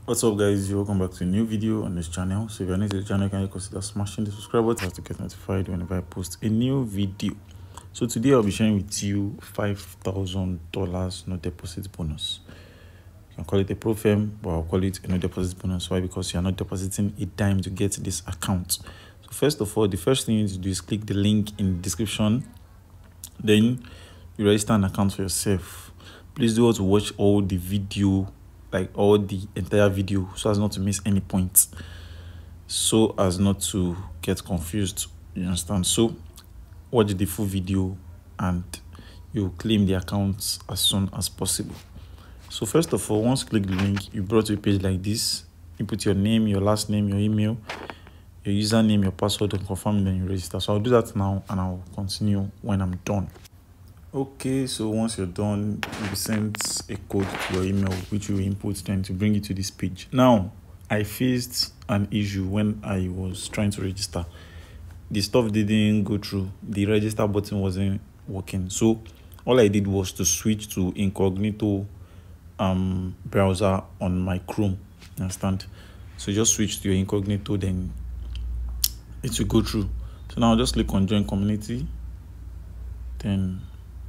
What's up, guys? Welcome back to a new video on this channel. So if you're new to the channel, can you consider smashing the subscribe button to get notified whenever I post a new video. So today I'll be sharing with you $5,000 no deposit bonus. You can call it a pro firm, but I'll call it a no deposit bonus. Why? Because you're not depositing a dime to get this account. So first of all, the first thing you need to do is click the link in the description. Then you register an account for yourself. Please do also watch all the video, like all the entire video, so as not to miss any points, so as not to get confused. You understand? So watch the full video and you claim the accounts as soon as possible. So first of all, once you click the link, you brought to a page like this. You put your name, your last name, your email, your username, your password, and confirm, then you register. So I'll do that now and I'll continue when I'm done. Okay, so once you're done, you'll be sent a code to your email which you input then to bring you to this page. Now, I faced an issue when I was trying to register. The stuff didn't go through. The register button wasn't working. So all I did was to switch to incognito browser on my Chrome. Understand? So just switch to your incognito, then it will go through. So now just click on join community, then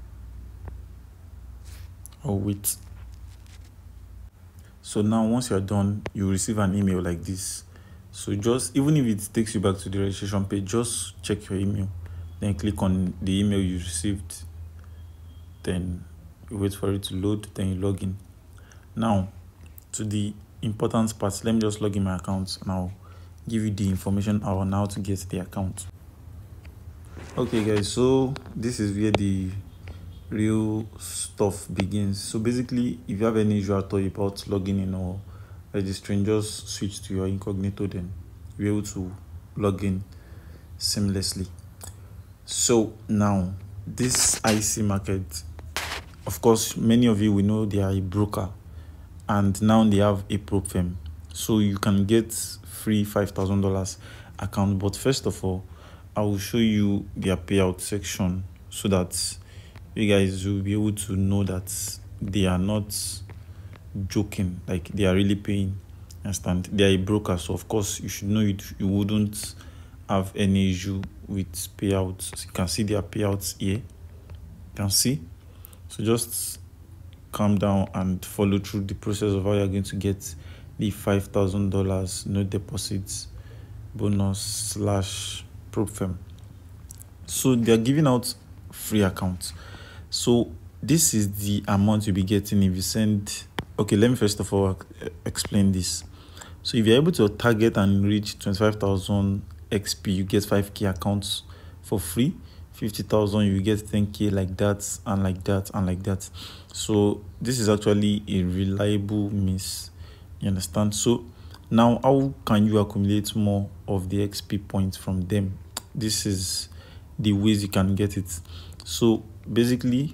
I'll wait. So now once you're done, you receive an email like this. So just, even if it takes you back to the registration page, just check your email, then click on the email you received, then you wait for it to load, then you log in. Now to the important part, let me just log in my account and I'll give you the information on how to get the account. Okay guys, so this is where the real stuff begins. So basically, if you have any issue at all about logging in or registering, just switch to your incognito, then you're able to log in seamlessly. So now this IC market, of course many of you will know they are a broker, and now they have a prop firm, so you can get free $5,000 account. But first of all, I will show you their payout section so that you guys will be able to know that they are not joking, like they are really paying. Understand? They are a broker, so of course you should know it. You wouldn't have any issue with payouts. So you can see their payouts here. You can see. So just calm down and follow through the process of how you're going to get the $5,000 no deposits bonus / prop firm. So they're giving out free accounts. So this is the amount you'll be getting if you send. Okay, let me first of all explain this. So if you're able to target and reach 25,000 XP, you get 5k accounts for free. 50,000, you get 10k, like that and like that and like that. So this is actually a reliable means. You understand? So now how can you accumulate more of the XP points from them? This is the ways you can get it. So basically,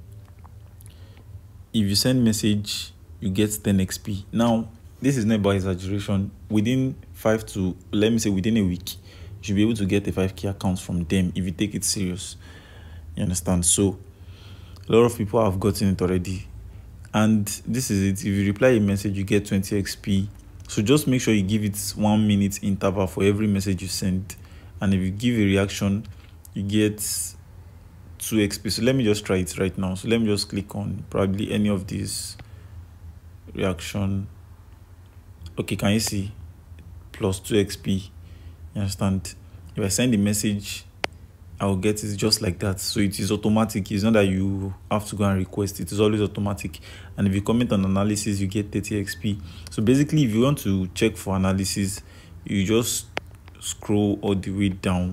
if you send message, you get 10 XP. Now this is not by exaggeration. Within within a week, you should be able to get a 5k account from them if you take it serious. You understand? So a lot of people have gotten it already, and this is it. If you reply a message, you get 20 XP. So just make sure you give it 1 minute interval for every message you send, and if you give a reaction, you get 2 XP. So let me just try it right now. So let me just click on probably any of these reaction. Okay, can you see? Plus 2 XP. You understand? If I send a message, I will get it just like that. So it is automatic. It's not that you have to go and request. It is always automatic. And if you comment on analysis, you get 30 XP. So basically, if you want to check for analysis, you just scroll all the way down.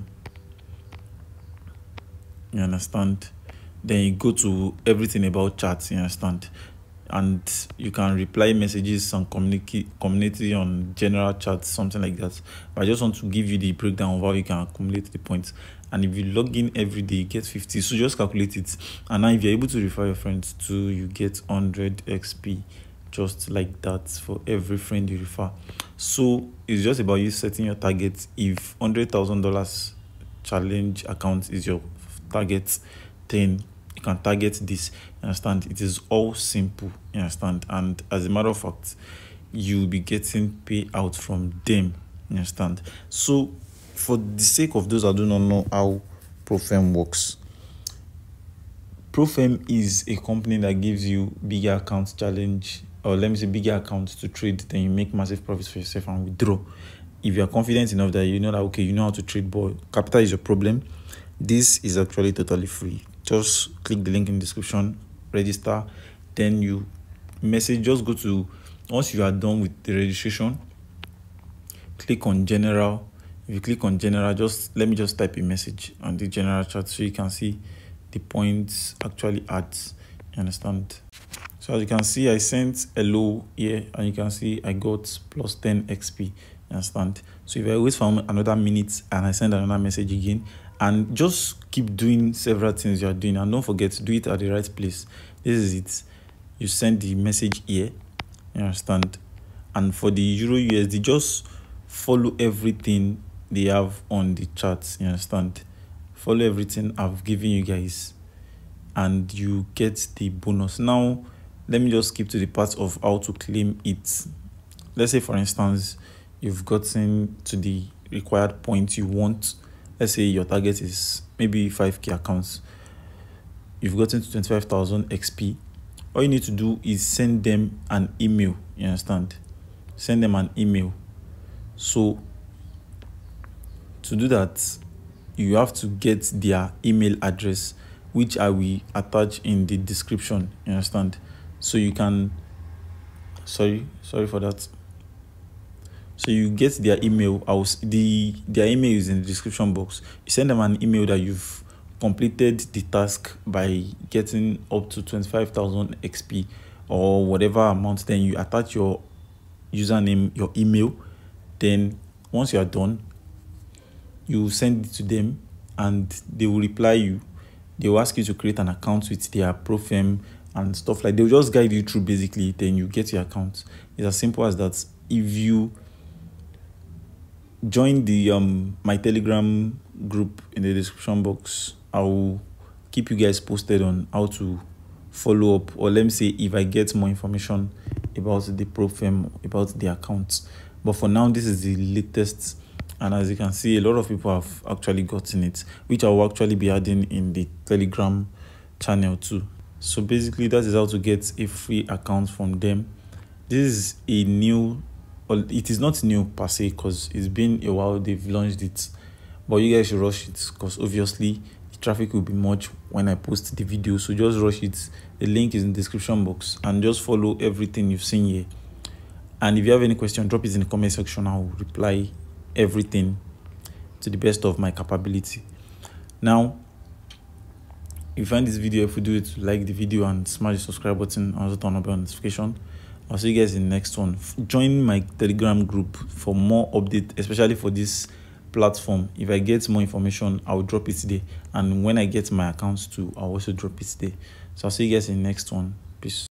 You understand? Then you go to everything about chats. You understand? And you can reply messages and community on general chats, something like that. But I just want to give you the breakdown of how you can accumulate the points. And if you log in every day, you get 50. So just calculate it. And now if you're able to refer your friends too, you get 100 XP, just like that, for every friend you refer. So it's just about you setting your target. If $100,000 challenge account is your target, then you can target this. You understand? It is all simple. You understand? And as a matter of fact, you'll be getting payout from them. You understand? So for the sake of those that do not know how ProFirm works, ProFirm is a company that gives you bigger accounts challenge, or let me say bigger accounts to trade, then you make massive profits for yourself and withdraw. If you are confident enough that you know that, okay, you know how to trade, but capital is your problem, this is actually totally free. Just click the link in the description, register, then you message, just go to, once you are done with the registration, click on general. If you click on general, just let me just type a message on the general chat so you can see the points actually adds. You understand? So as you can see, I sent hello here, and you can see I got plus 10 XP. You understand? So if I wait for another minute and I send another message again, and just keep doing several things you are doing, and don't forget to do it at the right place. This is it. You send the message here. You understand? And for the Euro USD, just follow everything they have on the charts. You understand? Follow everything I've given you guys, and you get the bonus. Now let me just skip to the part of how to claim it. Let's say, for instance, you've gotten to the required point you want. Let's say your target is maybe 5k accounts. You've gotten to 25,000 XP. All you need to do is send them an email. You understand? Send them an email. So to do that, you have to get their email address, which I will attach in the description. You understand? So you can, sorry for that. So you get their email. Their email is in the description box. You send them an email that you've completed the task by getting up to 25,000 XP or whatever amount. Then you attach your username, your email. Then once you are done, you send it to them and they will reply you. They will ask you to create an account with their ProFirm and stuff like that. They'll just guide you through basically, then you get your account. It's as simple as that. If you join the my Telegram group in the description box, I will keep you guys posted on how to follow up, or let me say if I get more information about the ProFirm, about the accounts. But for now, this is the latest, and as you can see, a lot of people have actually gotten it, which I will actually be adding in the Telegram channel too. So basically, that is how to get a free account from them. This is a new, well, it is not new per se, because it's been a while they've launched it, but you guys should rush it, because obviously the traffic will be much when I post the video. So just rush it. The link is in the description box, and just follow everything you've seen here. And if you have any question, drop it in the comment section. I will reply everything to the best of my capability. Now, if you find this video, if you do it, like the video and smash the subscribe button and also turn on bell notification. I'll see you guys in the next one. Join my Telegram group for more updates, especially for this platform. If I get more information, I'll drop it there, and when I get my accounts too, I'll also drop it there. So I'll see you guys in the next one. Peace.